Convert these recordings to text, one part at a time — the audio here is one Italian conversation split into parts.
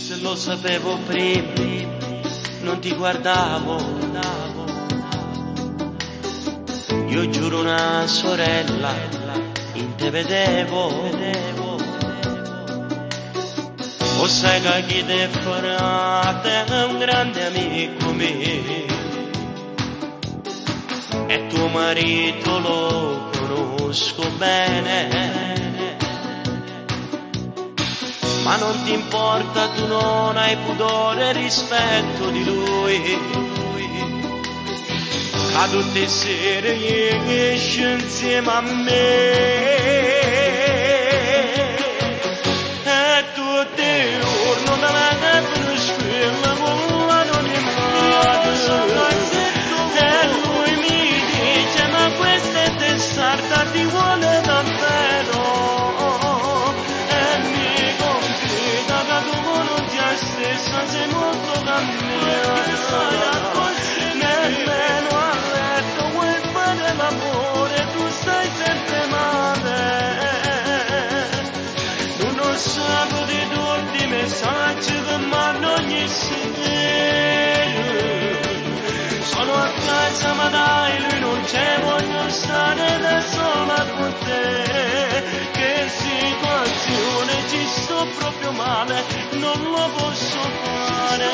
Se lo sapevo prima, non ti guardavo. Io giuro una sorella, in te vedevo. O sai che chi te farà, te è un grande amico mio. E tuo marito lo conosco bene. Ma non ti importa, tu non hai pudore e rispetto di lui. A tutte le sere esci insieme a me. E tutti i giorni da me per scrivere con l'anonimato. E lui mi dice, ma questa è testarda, ti vuole davvero. E mi confida che tu non ti hai stessa, sei molto cambiata. Nemmeno a letto vuoi fare l'amore, tu stai sempre male. Tu non sai di tutti i messaggi che mando ogni sera. Sono a casa ma dai, lui non c'è, voglio stare da sola con te. Che situazione, ci sto proprio male, non lo posso fare.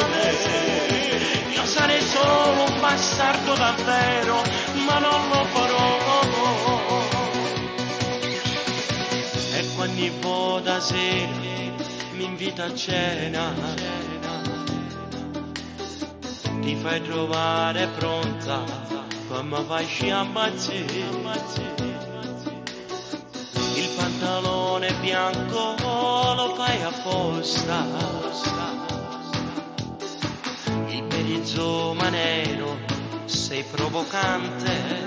Io sarei solo un bastardo davvero, ma non lo farò. E ogni volta sera mi invita a cena, ti fai trovare pronta, come fai ammazzare. Il pantalone bianco lo fai apposta, il perizoma nero sei provocante.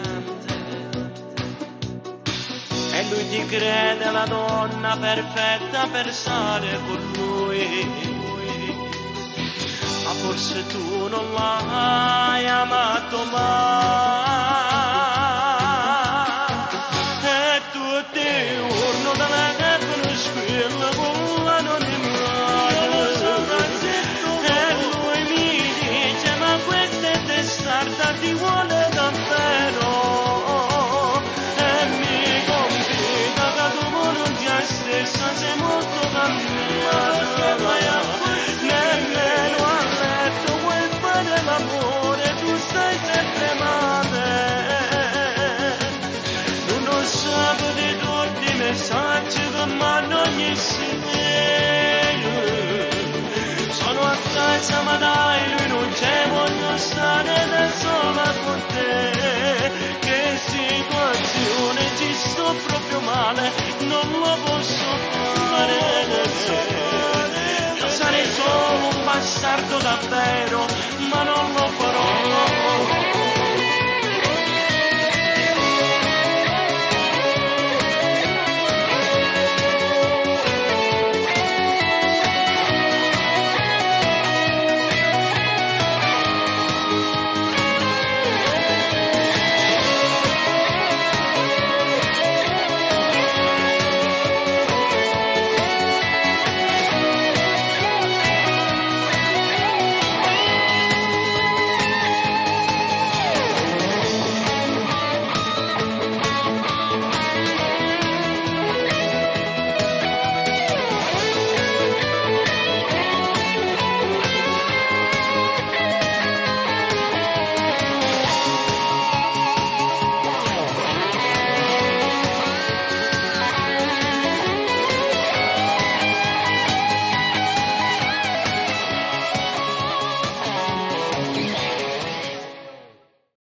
E lui ti crede la donna perfetta per stare con lui. Ma forse tu non l'hai amato mai. E tutti i giorni da me per scrivere con l'anonimato. E lui mi dice, ma questa è testarda, ti vuole davvero. E mi confida che tu non ti hai stessa, sei molto cambiata. Nemmeno a letto vuoi fare l'amore, tu stai sempre male. Tu non sai di tutti i messaggi che mando ogni sera. Sono a casa ma dai, lui non c'è, voglio stare da sola con te. Che situazione, ci sto proprio male, non lo posso fare. Io sarei solo un bastardo davvero,